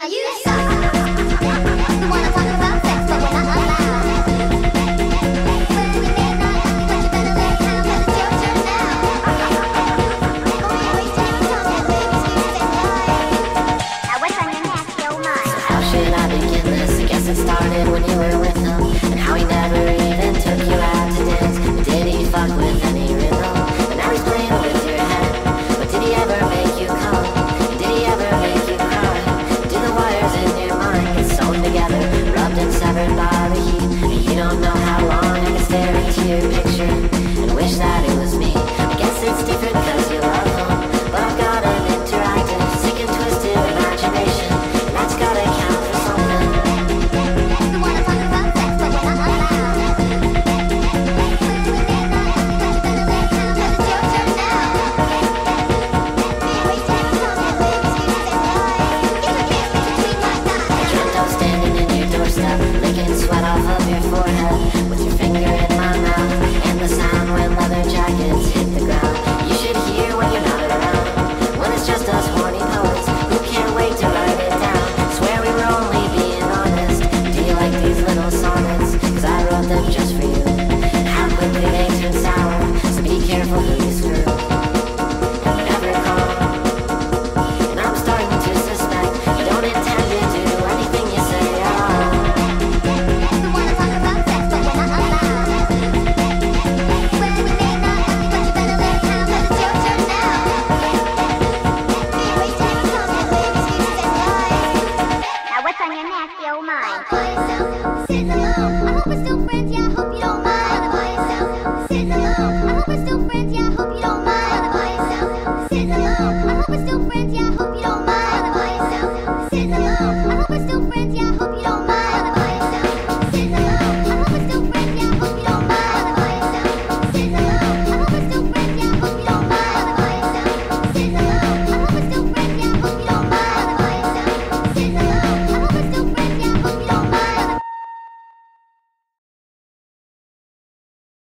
You suck. The one I'm talking about, sex, but we're not allowed. Well, you may not like me, but you better lay down, 'cause it's your turn now. Boy, you're wasting your time, that big excuse and lie. Now what's on your nasty old mind? So how should I begin this? I guess it started when you were with him, and how he never even took you out to dance. But did he fuck with any rhythm? And now he's playing with your head. But did he ever make you come? Did he ever make you cry? Do the wires in your mind get sewn together, rubbed and severed by the heat? And you don't know how long I can stare into your picture and wish that it